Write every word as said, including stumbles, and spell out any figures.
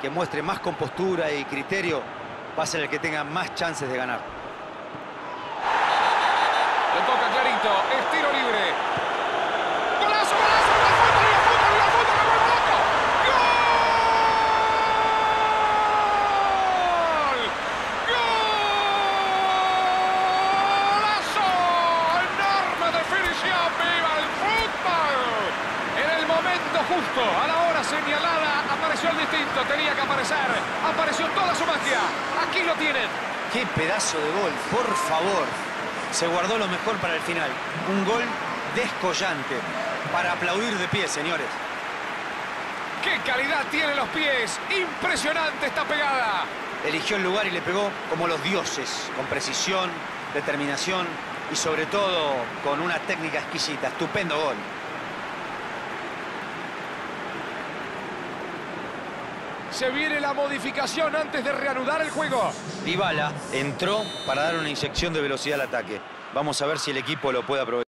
que muestre más compostura y criterio va a ser el que tenga más chances de ganar. Le toca clarito, es tiro libre. ¡Golazo, golazo! ¡La foto, la foto, la foto, la foto! ¡Gol! ¡Golazo! ¡Enorme definición! ¡Viva el fútbol! En el momento justo, a la hora señalada, apareció el distinto. Tenía que aparecer. Apareció toda su magia. Aquí lo tienen. ¡Qué pedazo de gol! Por favor. Se guardó lo mejor para el final. Un gol descollante. Para aplaudir de pie, señores. ¡Qué calidad tienen los pies! ¡Impresionante esta pegada! Eligió el lugar y le pegó como los dioses. Con precisión, determinación y sobre todo con una técnica exquisita. Estupendo gol. Se viene la modificación antes de reanudar el juego. Dybala entró para dar una inyección de velocidad al ataque. Vamos a ver si el equipo lo puede aprovechar.